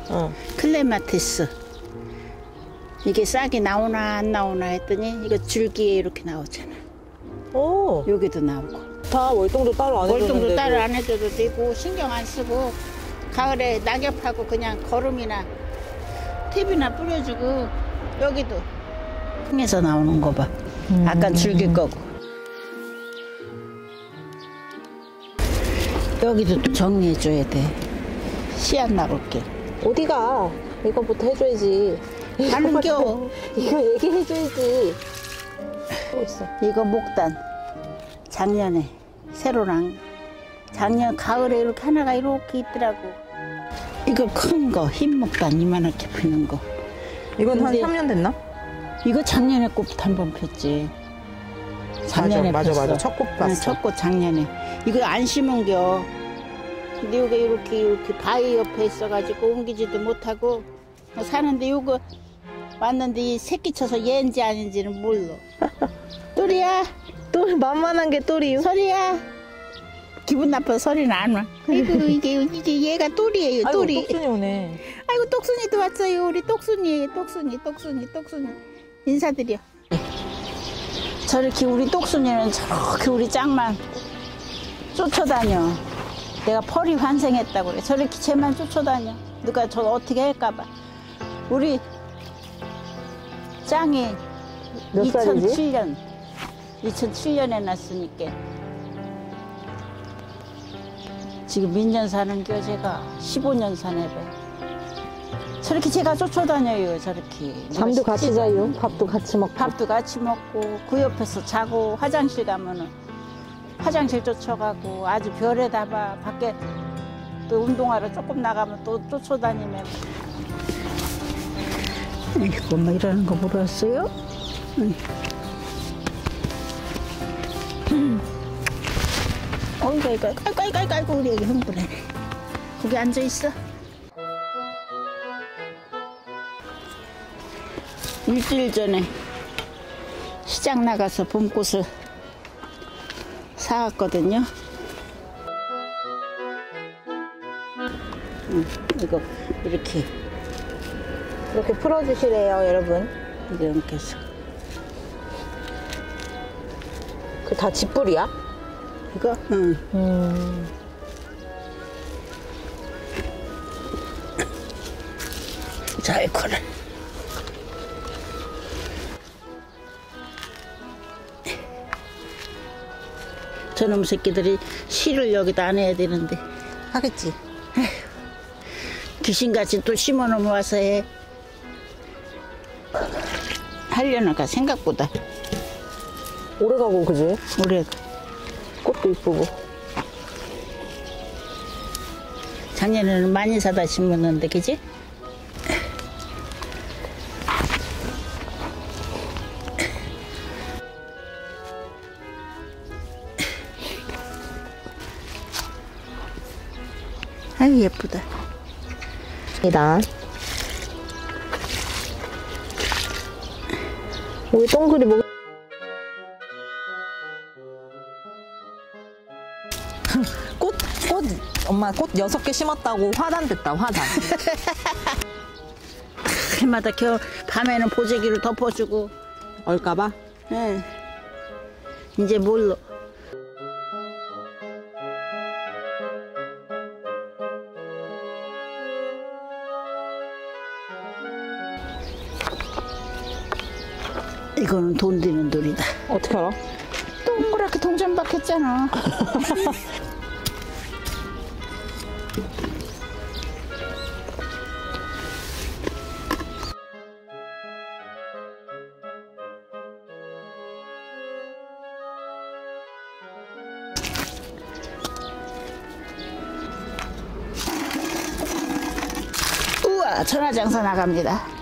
클레마티스. 이게 싹이 나오나 안 나오나 했더니 이거 줄기에 이렇게 나오잖아. 오. 여기도 나오고. 다 월동도 따로 안 해줘도 월동도 따로 안 해줘도 되고 신경 안 쓰고 가을에 낙엽하고 그냥 거름이나 탭이나 뿌려주고. 여기도 통에서 나오는 거 봐. 아까 줄기 거고. 여기도 또 정리해줘야 돼. 씨앗 나올게. 어디가? 이거부터 해줘야지. 가는겨. 이거 얘기해줘야지. 또 있어. 이거 목단. 작년에 새로랑 작년 가을에 이렇게 하나가 이렇게 있더라고. 이거 큰 거 흰 목단 이만하게 피는 거. 이건 한 3년 됐나? 이거 작년에 꽃 한 번 폈지. 작년에 맞아. 폈어. 첫 꽃 봤어. 첫 꽃 작년에. 이거 안 심은겨. 근데 이거 이렇게 바위 옆에 있어가지고 옮기지도 못하고 사는데 이거 왔는데 이 새끼 쳐서 얘인지 아닌지는 몰라. 또리야. 또 만만한 게 또리요? 소리야. 기분 나빠 소리는 안 와. 아이고 이게 얘가 또리예요. 아이고, 또리. 똑순이 오네. 아이고 똑순이도 왔어요. 우리 똑순이에요. 똑순이. 인사드려. 저렇게 우리 똑순이는 저렇게 우리 짱만 쫓아다녀. 내가 펄이 환생했다고 그래. 저렇게 쟤만 쫓아다녀. 누가 저 어떻게 할까봐. 우리 짱이 몇 살이지? 2007년에 났으니까 지금 몇 년 사는겨 제가 15년 사네배. 저렇게 제가 쫓아다녀요. 저렇게 잠도 같이 자요? 밥도 같이 먹고? 밥도 같이 먹고 그 옆에서 자고 화장실 가면은 화장실 쫓아가고 아주 별에다 봐. 밖에 또 운동하러 조금 나가면 또 쫓아다니면. 이거 뭐 이러는 거 물었어요? 어이구 아이고 우리 애기 흥분해. 거기 앉아있어. 일주일 전에 시장 나가서 봄꽃을 사왔거든요. 이거 이렇게 풀어주시래요, 여러분. 이렇게 해서. 그 다 집뿌리야? 이거? 응. 잘 커라. 저놈 새끼들이 씨를 여기다 안 해야 되는데. 하겠지. 귀신같이 또 심어놓으면 와서 해. 하려나가 생각보다. 오래가고, 그지? 오래. 꽃도 이쁘고. 작년에는 많이 사다 심었는데, 그지? 아유, 예쁘다. 이다. 우리 동그리 뭐. 엄마 꽃 6개 심었다고 화단 됐다, 화단. 해마다 밤에는 보재기로 덮어주고. 얼까봐? 응. 이제 몰라. 이거는 돈 드는 돌이다. 어떻게 알아? 동그랗게 동전 박혔잖아. 우와, 천하장사 나갑니다.